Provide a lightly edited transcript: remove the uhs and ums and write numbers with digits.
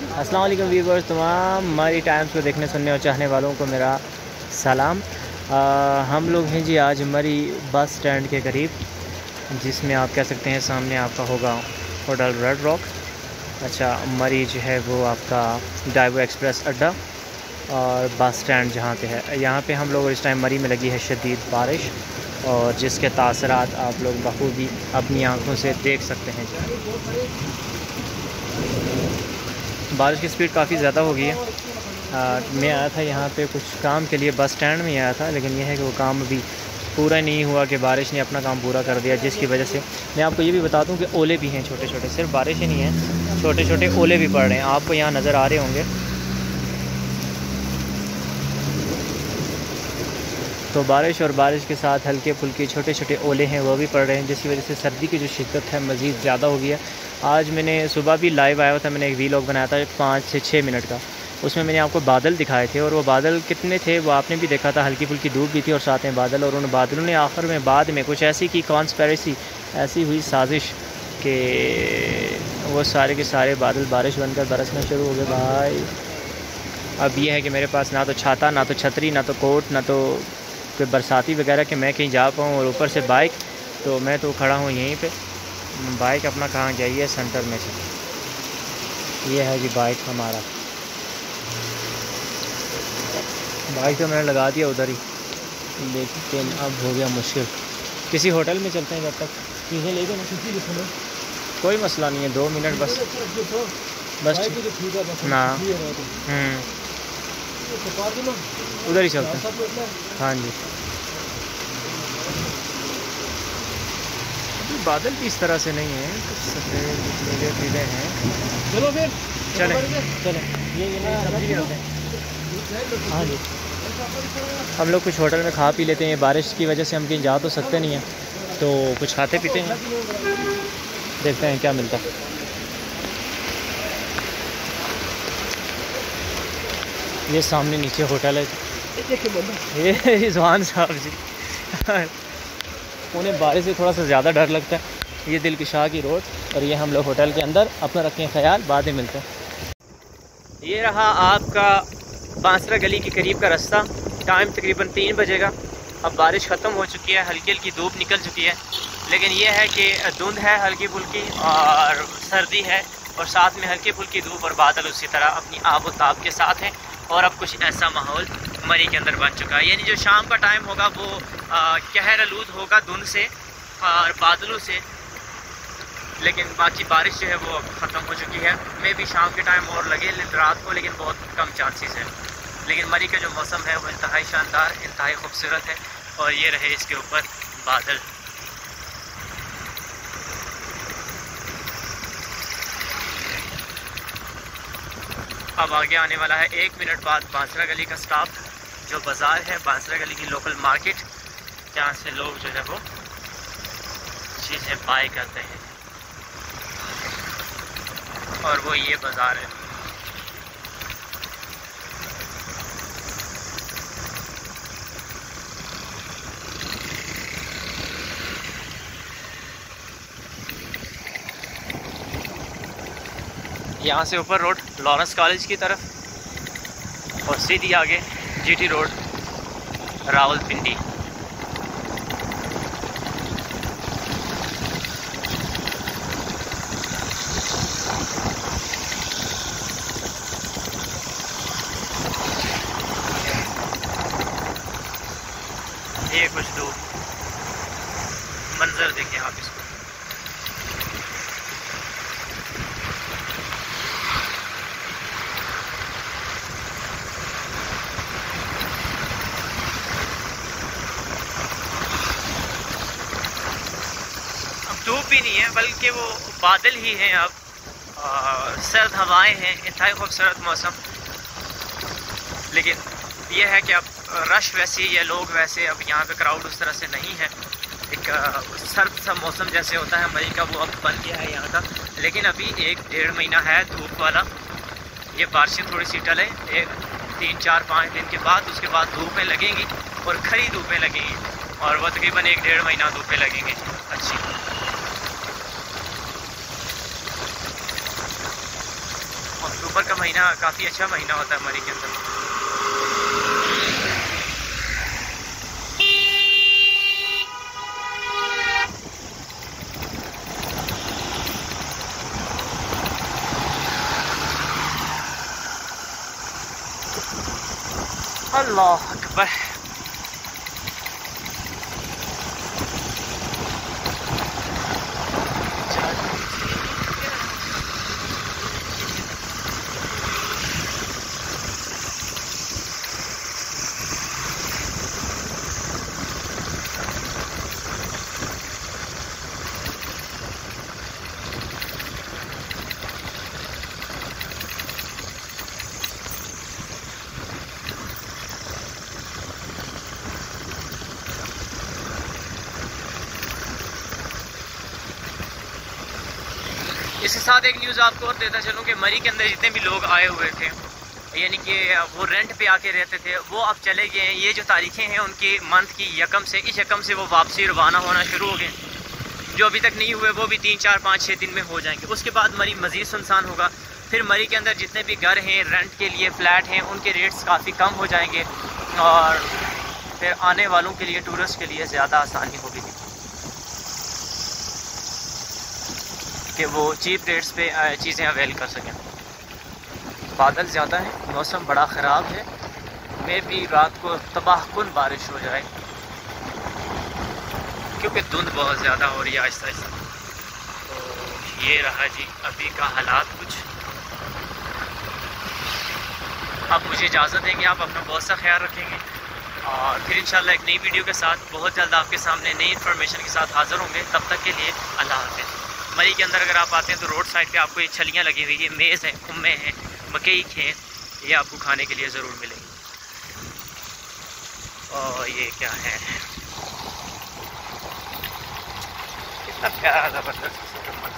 अस्सलाम वालेकुम व्यूअर्स, तमाम हमारी टाइम्स को देखने सुनने और चाहने वालों को मेरा सलाम। हम लोग हैं जी आज मरी बस स्टैंड के करीब, जिसमें आप कह सकते हैं सामने आपका होगा होटल रेड रॉक। अच्छा, मरी जो है वो आपका डाइवो एक्सप्रेस अड्डा और बस स्टैंड जहाँ पे है, यहाँ पे हम लोग इस टाइम मरी में लगी है शदीद बारिश, और जिसके तासरात आप लोग बखूबी अपनी आंखों से देख सकते हैं। बारिश की स्पीड काफ़ी ज़्यादा हो गई है। मैं आया था यहाँ पे कुछ काम के लिए, बस स्टैंड में आया था, लेकिन यह है कि वो काम अभी पूरा नहीं हुआ कि बारिश ने अपना काम पूरा कर दिया, जिसकी वजह से मैं आपको ये भी बता दूँ कि ओले भी हैं छोटे छोटे, सिर्फ बारिश ही नहीं है, छोटे छोटे ओले भी पड़ रहे हैं, आपको यहाँ नज़र आ रहे होंगे। तो बारिश और बारिश के साथ हल्के फुल्के छोटे छोटे ओले हैं वो भी पड़ रहे हैं, जिसकी वजह से सर्दी की जो शिद्दत है मज़ीद ज़्यादा हो गई है। आज मैंने सुबह भी लाइव आया था, मैंने एक वीलॉग बनाया था 5 से 6 मिनट का, उसमें मैंने आपको बादल दिखाए थे, और वो बादल कितने थे वो आपने भी देखा था, हल्की फुल्की धूप भी थी और साथ में बादल, और उन बादलों ने आखिर में बाद में कुछ ऐसी की कॉन्स्पेरेसी, ऐसी हुई साजिश कि वो सारे के सारे बादल बारिश बनकर बरसना शुरू हो गए भाई। अब ये है कि मेरे पास ना तो छाता, ना तो छतरी, ना तो कोट, ना तो कोई बरसाती वगैरह कि मैं कहीं जा पाऊँ, और ऊपर से बाइक, तो मैं तो खड़ा हूँ यहीं पे। बाइक अपना कहाँ गई है, सेंटर में से। ये है जी बाइक हमारा, बाइक तो मैंने लगा दिया उधर ही, लेकिन अब हो गया मुश्किल। किसी होटल में चलते हैं जब तक चीज़ें लेके ना, कोई मसला नहीं है, 2 मिनट बस ना। उधर ही चलते हैं, हाँ जी। बादल भी इस तरह से नहीं है, कुछ सफ़ेद नीले पीले हैं। चलो फिर चले ये हाँ जी। हम लोग कुछ होटल में खा पी लेते हैं, बारिश की वजह से हम कहीं जा तो सकते नहीं हैं, तो कुछ खाते पीते हैं, देखते हैं क्या मिलता है। ये सामने नीचे होटल है, ये रिजवान साहब जी उन्हें बारिश से थोड़ा सा ज़्यादा डर लगता है। ये दिलकुशाह की रोड, और ये हम लोग होटल के अंदर, अपना रखें ख्याल, बाद में मिलते हैं। ये रहा आपका बांसरा गली के करीब का रास्ता। टाइम तकरीबन 3 बजेगा। अब बारिश ख़त्म हो चुकी है, हल्की हल्की धूप निकल चुकी है, लेकिन यह है कि धुंध है हल्की फुल्की और सर्दी है, और साथ में हल्की फुल्की धूप और बादल उसी तरह अपनी आबो ताब के साथ हैं। और अब कुछ ऐसा माहौल मरी के अंदर बन चुका है, यानी जो शाम का टाइम होगा वो कहर आलूद होगा धुंध से और बादलों से, लेकिन बाकी बारिश जो है वो अब ख़त्म हो चुकी है। मे भी शाम के टाइम और लगे रात को, लेकिन बहुत कम चांसेस है। लेकिन मरी का जो मौसम है वो इंतहाई शानदार, इंतहाई खूबसूरत है, और ये रहे इसके ऊपर बादल। अब आगे आने वाला है 1 मिनट बाद बांसरा गली का स्टॉप, जो बाज़ार है, बांसरा गली की लोकल मार्केट, जहाँ से लोग जो है वो चीज़ें बाय करते हैं, और वो ये बाज़ार है। यहाँ से ऊपर रोड लॉरेंस कॉलेज की तरफ, और सीधी आगे जीटी रोड रावलपिंडी। ये कुछ दूर मंजर देखिए आप इसको। धूप भी नहीं है, बल्कि वो बादल ही हैं। अब सर्द हवाएं हैं, इंतहाई खूबसूरत मौसम। लेकिन यह है कि अब रश वैसे या लोग वैसे, अब यहाँ पे क्राउड उस तरह से नहीं है। एक सर्द सा मौसम जैसे होता है मई का, वो अब बन गया है यहाँ का। लेकिन अभी 1-1.5 महीना है धूप वाला। ये बारिशें थोड़ी सी टले, 3-4-5 दिन के बाद, उसके बाद धूपें लगेंगी, और खरी धूपें लगेंगी, और वह तकरीबन 1-1.5 महीना धूपें लगेंगी अच्छी। और अक्टूबर का महीना काफ़ी अच्छा महीना होता है मरी के अंदर। अल्लाह अकबर। इसके साथ एक न्यूज़ आपको और देता चलूँ कि मरी के अंदर जितने भी लोग आए हुए थे, यानी कि वो रेंट पे आके रहते थे, वो अब चले गए हैं। ये जो तारीखें हैं उनकी मंथ की यकम से, इस यकम से वो वापसी रवाना होना शुरू हो गए। जो अभी तक नहीं हुए वो भी 3, 4, 5, 6 दिन में हो जाएंगे। उसके बाद मरी मज़ीद सुनसान होगा। फिर मरी के अंदर जितने भी घर हैं, रेंट के लिए फ्लैट हैं, उनके रेट्स काफ़ी कम हो जाएंगे और फिर आने वालों के लिए, टूरिस्ट के लिए ज़्यादा आसानी होगी कि वो चीप रेट्स पे चीज़ें अवेल कर सकें। बादल ज़्यादा है, मौसम बड़ा ख़राब है। मे भी रात को तबाहकुन बारिश हो जाए क्योंकि धुंध बहुत ज़्यादा हो रही है आहिस्ता आहिस्ता। तो ये रहा जी अभी का हालात कुछ। आप मुझे इजाज़त देंगे, आप अपना बहुत सा ख्याल रखेंगे और फिर इंशाल्लाह एक नई वीडियो के साथ बहुत जल्द आपके सामने नई इन्फॉर्मेशन के साथ हाज़िर होंगे। तब तक के लिए अल्लाह हाफ़िज़। मरी के अंदर अगर आप आते हैं तो रोड साइड पे आपको ये छलियाँ लगी हुई है, मेज़ हैं, खुम्बे हैं, मकई हैं, ये आपको खाने के लिए ज़रूर मिलेंगे। और ये क्या है, कितना प्यारा ज़बरदस्त